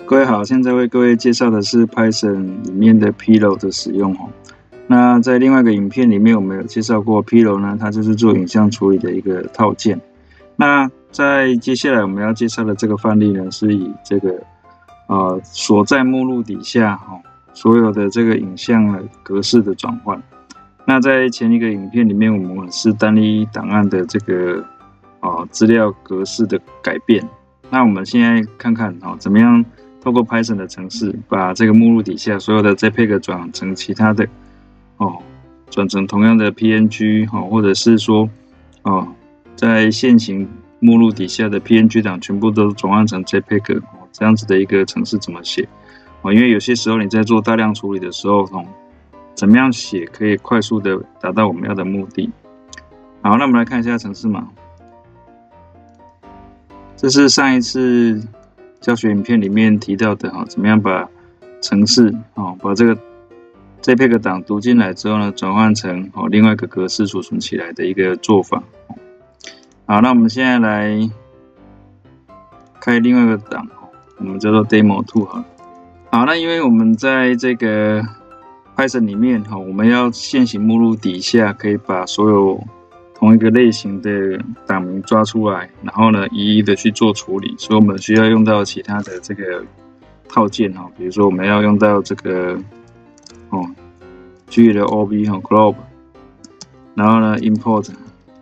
各位好，现在为各位介绍的是 Python 里面的 Pillow 的使用哦。那在另外一个影片里面，我们有介绍过 Pillow 呢，它就是做影像处理的一个套件。那在接下来我们要介绍的这个范例呢，是以这个锁在目录底下所有的这个影像的格式的转换。那在前一个影片里面，我们是单一档案的这个资料格式的改变。那我们现在看看怎么样透过 Python 的程式，把这个目录底下所有的 JPEG 转成其他的转成同样的 PNG 或者是说在现行目录底下的 PNG 档全部都转换成 JPEG 这样子的一个程式怎么写因为有些时候你在做大量处理的时候怎么样写可以快速的达到我们要的目的。好，那我们来看一下程式码。这是上一次教学影片里面提到的怎么样把程式把这个 JPEG 档读进来之后呢，转换成另外一个格式储存起来的一个做法。好，那我们现在来开另外一个档，我们叫做 demo2 好，那因为我们在这个 Python 里面我们要现行目录底下可以把所有同一个类型的档名抓出来，然后呢一一的去做处理，所以我们需要用到其他的这个套件比如说我们要用到这个global globe， 然后呢 import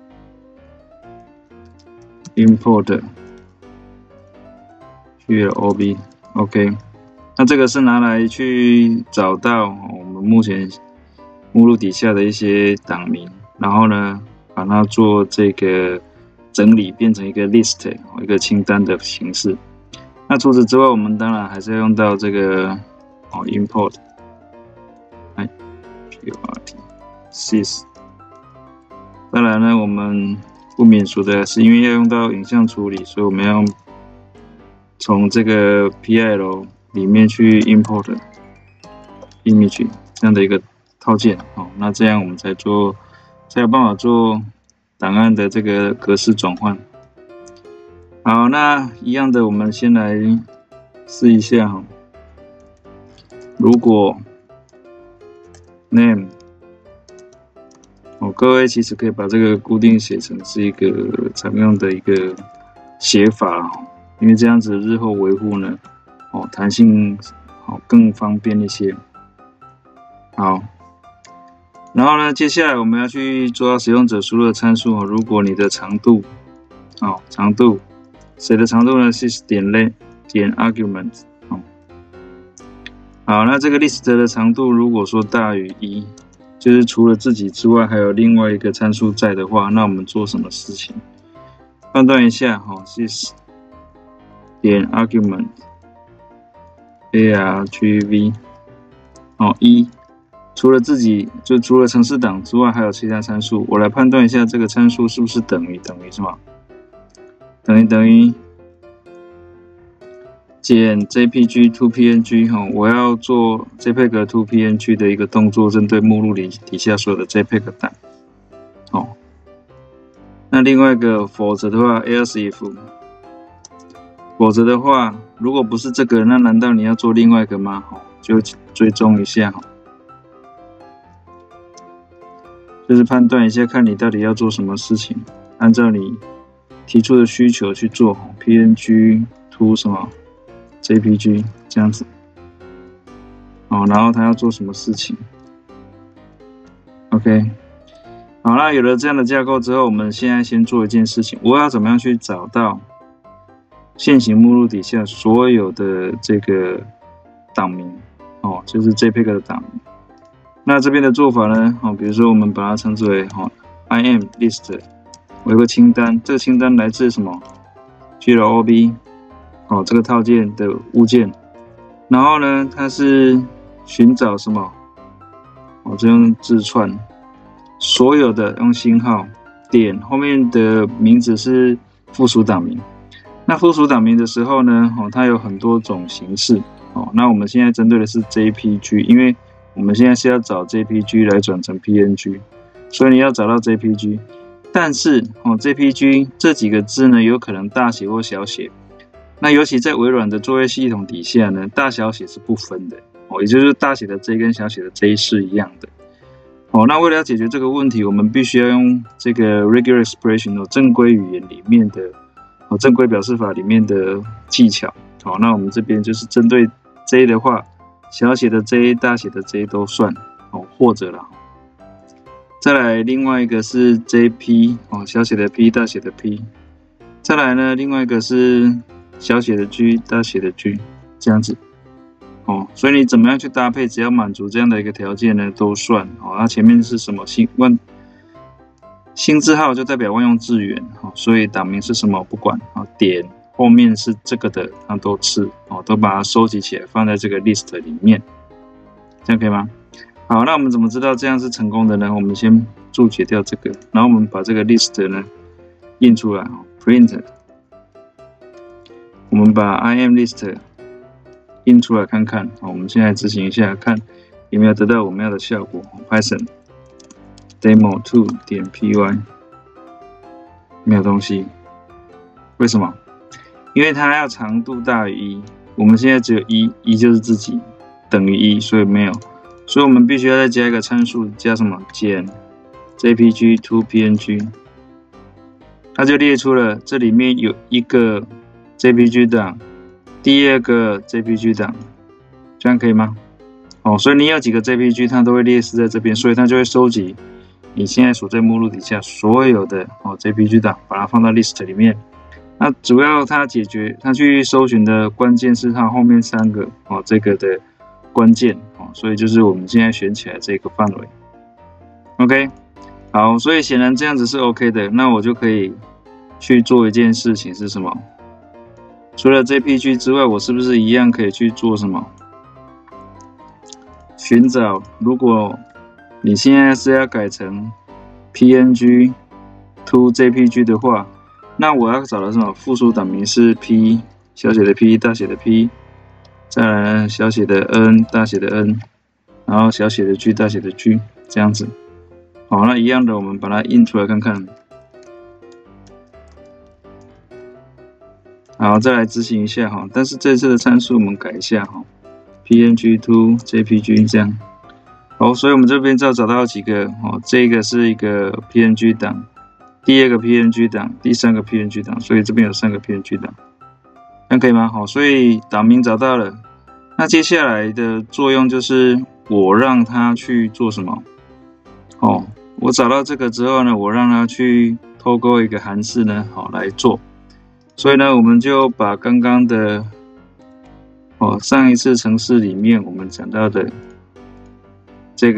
global OK， 那这个是拿来去找到我们目前目录底下的一些档名，然后呢把它做这个整理，变成一个 list， 一个清单的形式。那除此之外，我们当然还是要用到这个import sys。当然呢，我们不免俗的是因为要用到影像处理，所以我们要从这个 PIL 里面去 import image 这样的一个套件那这样我们才有办法做档案的这个格式转换。好，那一样的，我们先来试一下如果 name 各位其实可以把这个固定写成是一个常用的一个写法因为这样子日后维护呢弹性更方便一些。好，然后呢，接下来我们要去做到使用者输入的参数如果你的长度谁的长度呢是点 argument 好，那这个 list 的长度如果说大于1，就是除了自己之外还有另外一个参数在的话，那我们做什么事情？判断一下sys 点 argument argv 1，除了自己就除了程式档之外还有其他参数，我来判断一下这个参数是不是等于什么？等于减 JPG to PNG 我要做 JPEG to PNG 的一个动作，针对目录底下所有的 JPEG 档那另外一个否则的话 else if 否则的话，如果不是这个，那难道你要做另外一个吗？就追踪一下就是判断一下，看你到底要做什么事情，按照你提出的需求去做 PNG to 什么 JPG 这样子然后他要做什么事情 OK。 好，那有了这样的架构之后，我们现在先做一件事情，我要怎么样去找到现行目录底下所有的这个档名就是 JPEG 的档名。那这边的做法呢比如说我们把它称之为im list， 我有个清单，这个清单来自什么 glob 这个套件的物件，然后呢它是寻找什么这用字串所有的用星号点后面的名字是附属档名。那附属档名的时候呢它有很多种形式那我们现在针对的是 JPG， 因为我们现在是要找 JPG 来转成 PNG， 所以你要找到 JPG。但是JPG 这几个字呢有可能大写或小写那尤其在微软的作业系统底下呢，大小写是不分的哦，也就是大写的 J 跟小写的 J 是一样的。哦，那为了要解决这个问题，我们必须要用这个 regular expression 正规语言里面的正规表示法里面的技巧。好，那我们这边就是针对 J 的话，小写的 J、大写的 J 都算哦，或者啦。再来另外一个是 JP 哦，小写的 P、大写的 P。再来呢，另外一个是小写的 G、大写的 G， 这样子。哦，所以你怎么样去搭配，只要满足这样的一个条件呢，都算。哦，那前面是什么星字号就代表万用字元，哦，所以档名是什么不管，哦，点后面是这个的，那都是哦，都把它收集起来放在这个 list 里面，这样可以吗？好，那我们怎么知道这样是成功的呢？我们先注解掉这个，然后我们把这个 list 呢印出来，哦 ，print， 我们把 IMList印出来看看，好，我们现在执行一下，看有没有得到我们要的效果。Python demo2.py 没有东西，为什么？因为它要长度大于1，我们现在只有1就是自己等于1，所以没有，所以我们必须要再加一个参数，加什么？减 jpg to png， 它就列出了这里面有一个 jpg 档。第二个 JPG 档，这样可以吗？哦，所以你有几个 JPG， 它都会列示在这边，所以它就会收集你现在所在目录底下所有的JPG 档，把它放到 list 里面。那主要它去搜寻的关键是它后面3个这个的关键所以就是我们现在选起来这个范围。OK， 好，所以显然这样子是 OK 的，那我就可以去做一件事情是什么？除了 JPG 之外，我是不是一样可以去做什么？寻找，如果你现在是要改成 PNG to JPG 的话，那我要找的什么？复数档名是 P， 小写的 P， 大写的 P， 再来小写的 N， 大写的 N， 然后小写的 G， 大写的 G， 这样子。好，那一样的，我们把它印出来看看。好，再来执行一下哈，但是这次的参数我们改一下哈 ，PNG to JPG 这样。好，所以我们这边就要找到几个哦，这个是一个 PNG 档，第二个 PNG 档，第三个 PNG 档，所以这边有3个 PNG 档，这样可以吗？好，所以档名找到了，那接下来的作用就是我让它去做什么？哦，我找到这个之后呢，我让它去透过一个函式呢，好来做。所以呢，我们就把刚刚的上一次程式里面我们讲到的这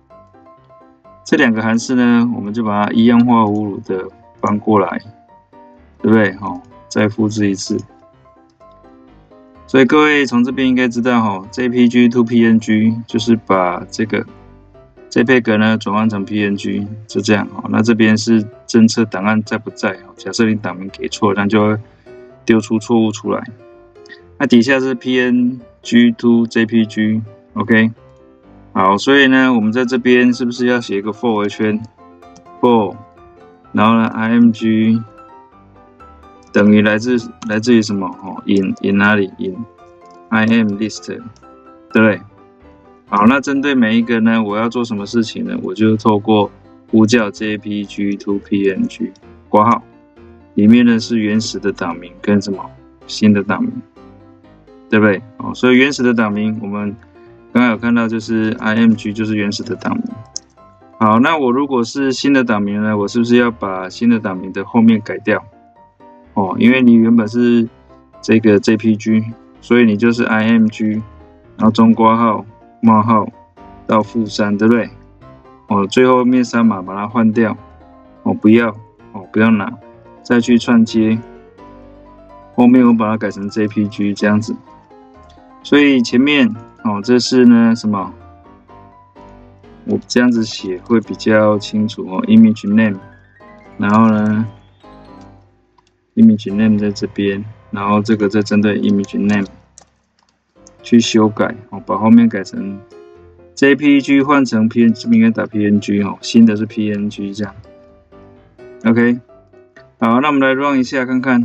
2个函式呢，我们就把它一样画葫芦的翻过来，对不对？再复制一次。所以各位从这边应该知道JPG to PNG 就是把这个 JPEG 呢转换成 PNG， 就这样那这边是侦测档案在不在假设你档名给错，那就会丢出错误出来。那底下是 PNG to JPG，OK， 好，所以呢，我们在这边是不是要写一个 for 回圈 for， 然后呢 img 等于来自于什么in 哪里 in IMList， 对不对？好，那针对每一个呢，我要做什么事情呢？我就透过呼叫 JPG to PNG 括号。里面呢是原始的档名跟什么新的档名，对不对？所以原始的档名我们刚刚有看到就是 img 就是原始的档名。好，那我如果是新的档名呢，我是不是要把新的档名的后面改掉？因为你原本是这个 JPG， 所以你就是 img， 然后中括号冒号到-3，对不对？最后面3码把它换掉，不要拿。再去串接，后面我把它改成 JPG 这样子，所以前面这是呢什么？我这样子写会比较清楚image name， 然后呢 image name 在这边，然后这个再针对 image name 去修改把后面改成 JPG 换成 PNG， 这边应该打 PNG 新的是 PNG 这样 ，OK。好，那我们来 run 一下看看。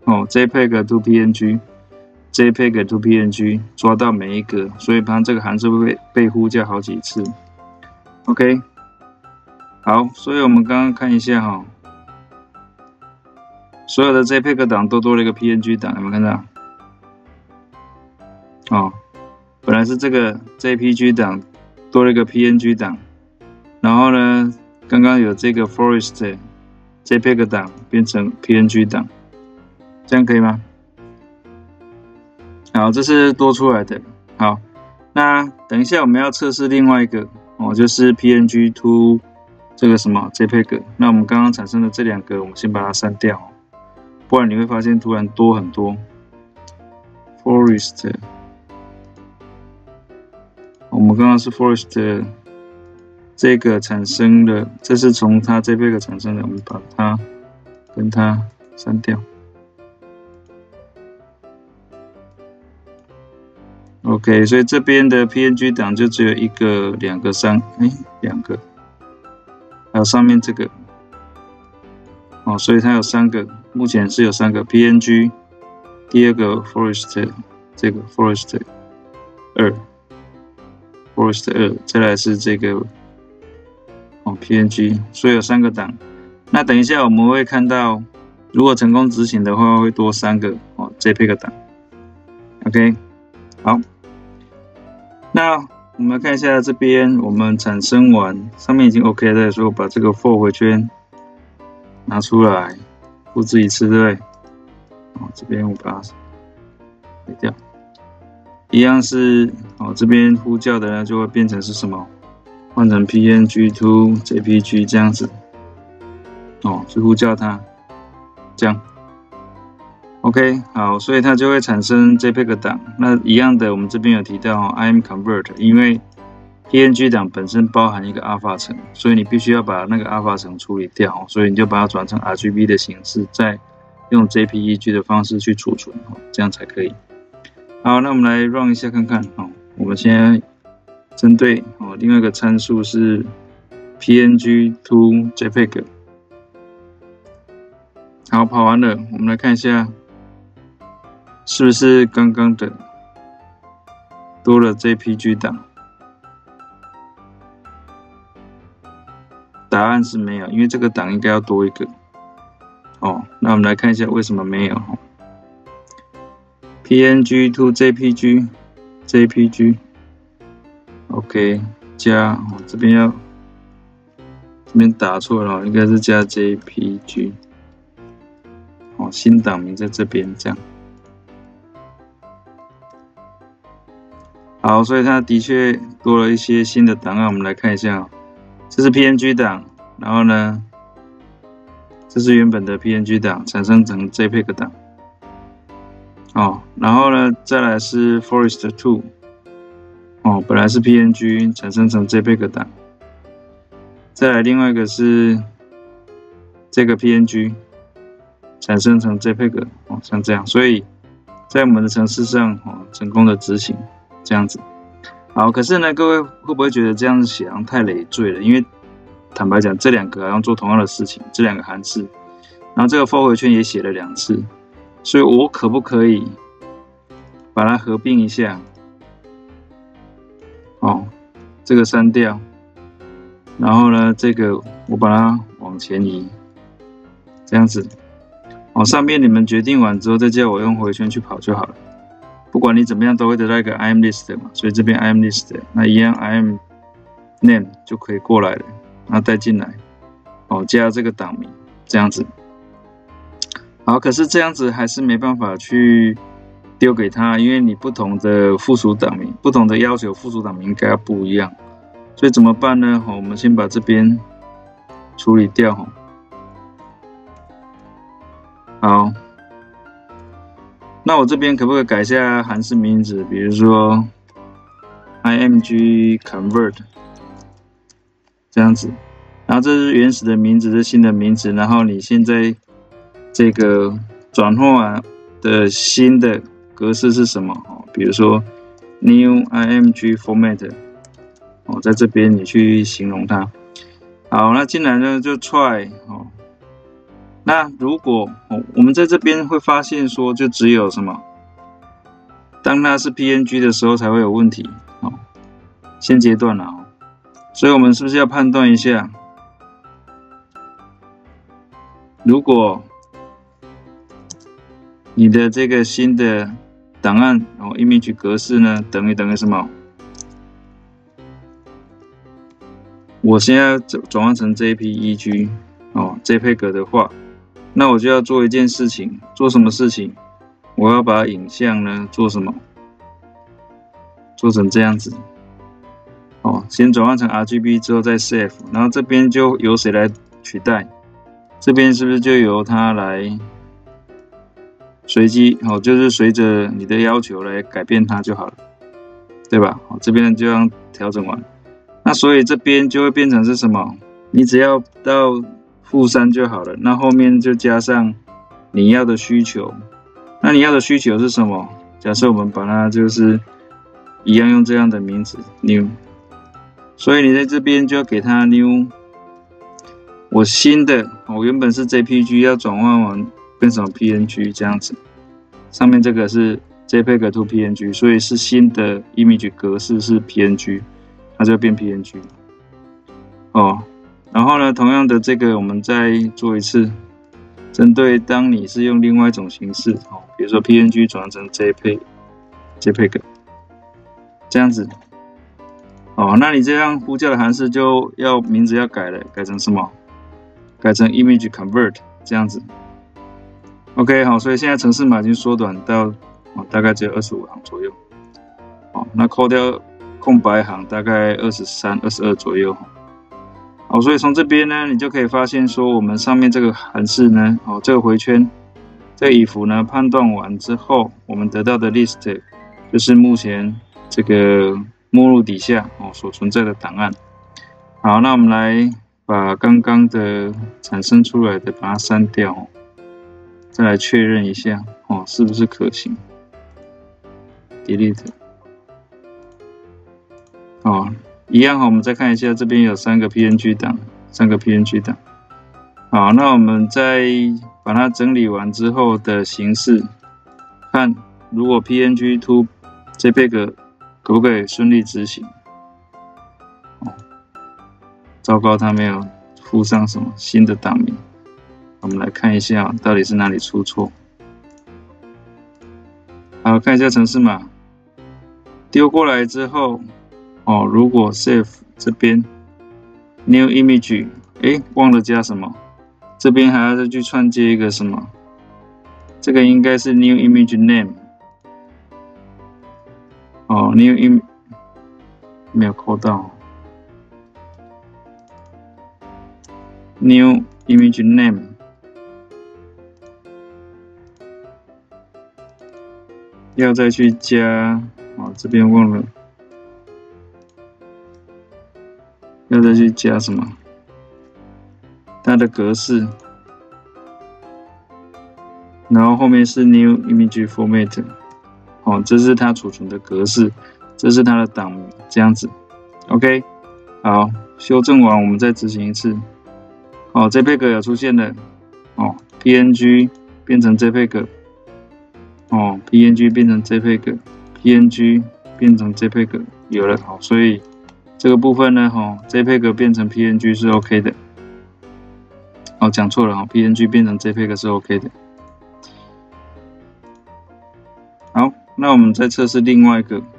JPEG to PNG。JPEG to PNG 抓到每一个，所以它这个函数会被呼叫好几次。OK， 好，所以我们刚刚看一下哈，所有的 JPEG 档都多了一个 PNG 档，有没有看到？本来是这个 JPG 档多了一个 PNG 档，然后呢，刚刚有这个 Forest JPEG 档变成 PNG 档，这样可以吗？好，这是多出来的。好，那等一下我们要测试另外一个就是 PNG to 这个什么 JPEG。那我们刚刚产生的这两个，我们先把它删掉，不然你会发现突然多很多。Forest， 我们刚刚是 Forest 这个产生的，这是从它 JPEG 产生的，我们把它跟它删掉。OK， 所以这边的 PNG 档就只有1个、2个、3，两个，还有上面这个，所以它有3个，目前是有3个 PNG， 第二个 Forest 这个 Forest 2，再来是这个PNG， 所以有3个档。那等一下我们会看到，如果成功执行的话，会多3个JPEG 档。OK， 好。那我们来看一下这边，我们产生完，上面已经 OK 了，所以我把这个 for 回圈拿出来，复制一次，对不对？这边我把它改掉，一样是这边呼叫的呢就会变成是什么？换成 PNG to JPG 这样子，去呼叫它，这样。OK， 好，所以它就会产生 JPEG 档。那一样的，我们这边有提到IMConvert， 因为 PNG 档本身包含一个 alpha 层，所以你必须要把那个 alpha 层处理掉，所以你就把它转成 RGB 的形式，再用 JPEG 的方式去储存，这样才可以。好，那我们来 run 一下看看。我们现在针对另外一个参数是 PNG to JPEG。好，跑完了，我们来看一下。是不是刚刚的多了 JPG 档？答案是没有，因为这个档应该要多一个。那我们来看一下为什么没有。PNG to JPG，OK， 加这边打错了，应该是加 JPG。新档名在这边，这样。好，所以它的确多了一些新的档案，我们来看一下。这是 PNG 档，然后呢，这是原本的 PNG 档产生成 JPEG 档。然后呢，再来是 Forest 2，本来是 PNG 产生成 JPEG 档。再来另外一个是这个 PNG 产生成 JPEG，像这样，所以在我们的程式上成功的执行。这样子，好，可是呢，各位会不会觉得这样子写好像太累赘了？因为坦白讲，这两个好像做同样的事情，这两个函式，然后这个 for 回圈也写了2次，所以我可不可以把它合并一下？这个删掉，然后呢，这个我把它往前移，这样子，上面你们决定完之后，再叫我用回圈去跑就好了。不管你怎么样，都会得到一个 IMList 嘛，所以这边 IMList 那一样 IMName 就可以过来了，然后带进来，加这个档名，这样子。好，可是这样子还是没办法去丢给他，因为你不同的附属档名，不同的要求附属档名应该要不一样，所以怎么办呢？我们先把这边处理掉。好。那我这边可不可以改一下函式名字？比如说 IMGconvert 这样子，然后这是原始的名字，这是新的名字，然后你现在这个转换的新的格式是什么？比如说 New IMG Format， 在这边你去形容它。好，那进来呢就 try， 那如果我们在这边会发现说，就只有什么，当它是 PNG 的时候才会有问题哦。现阶段啊，所以我们是不是要判断一下，如果你的这个新的档案image 格式呢等于什么？我现在转换成 JPEG JPEG 的话，那我就要做一件事情，做什么事情？我要把影像呢做什么？做成这样子先转换成 RGB 之后再 save， 然后这边就由谁来取代？这边是不是就由它来随机就是随着你的要求来改变它就好了，对吧？这边就这样调整完，那所以这边就会变成是什么？你只要到-3就好了，那后面就加上你要的需求。那你要的需求是什么？假设我们把它就是一样用这样的名字 new， 所以你在这边就要给它 new。我新的原本是 JPG 要转换完变成 PNG 这样子，上面这个是 JPEG to PNG， 所以是新的 image 格式是 PNG， 它就变 PNG。然后呢，同样的这个我们再做一次，针对当你是用另外一种形式比如说 PNG 转成 JPEG 这样子那你这样呼叫的函数就要名字要改了，改成什么？改成 image convert 这样子。OK 好，所以现在程式码已经缩短到大概只有25行左右。那扣掉空白行大概23、22左右。所以从这边呢，你就可以发现说，我们上面这个函数呢，这个回圈，这个if呢判断完之后，我们得到的 list 就是目前这个目录底下所存在的档案。好，那我们来把刚刚的产生出来的把它删掉，再来确认一下是不是可行。delete。一样我们再看一下，这边有3个 PNG 档，好，那我们再把它整理完之后的形式，看如果 PNG to JPEG 可不可以顺利执行？糟糕，它没有附上什么新的档名。我们来看一下到底是哪里出错。好，看一下程式码，丢过来之后。如果 save 这边 new image， 忘了加什么？这边还要再去串接一个什么？这个应该是 new image name。new image 没有扣到。new image name 要再去加，这边忘了。要再去加什么？它的格式，然后后面是 new image format， 这是它储存的格式，这是它的档名，这样子。OK， 好，修正完我们再执行一次。JPEG 有出现了，PNG 变成 JPEG，PNG 变成 JPEG，PNG 变成 JPEG， 有了，所以。这个部分呢，JPEG 变成 PNG 是 OK 的。讲错了，PNG 变成 JPEG 是 OK 的。好，那我们再测试另外一个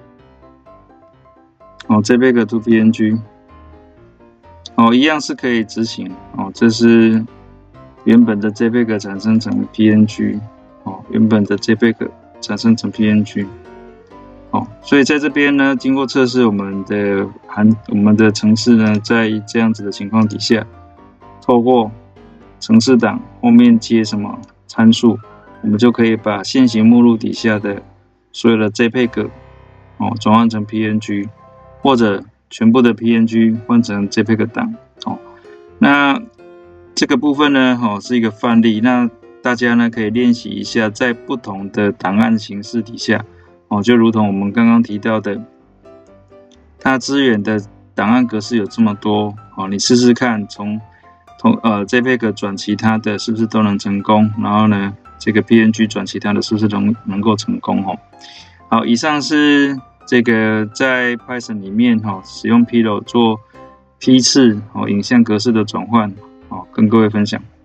，JPEG to PNG，一样是可以执行。这是原本的 JPEG 产生成 PNG，原本的 JPEG 产生成 PNG。所以在这边呢，经过测试，我们的程式呢，在这样子的情况底下，透过程式档后面接什么参数，我们就可以把现行目录底下的所有的 JPEG 转换成 PNG， 或者全部的 PNG 换成 JPEG 档。那这个部分呢，是一个范例，那大家呢可以练习一下，在不同的档案形式底下。就如同我们刚刚提到的，它支援的档案格式有这么多，你试试看，从 JPEG 转其他的是不是都能成功？然后呢，这个 PNG 转其他的是不是能够成功？好，以上是这个在 Python 里面使用 Pillow 做批次影像格式的转换，跟各位分享。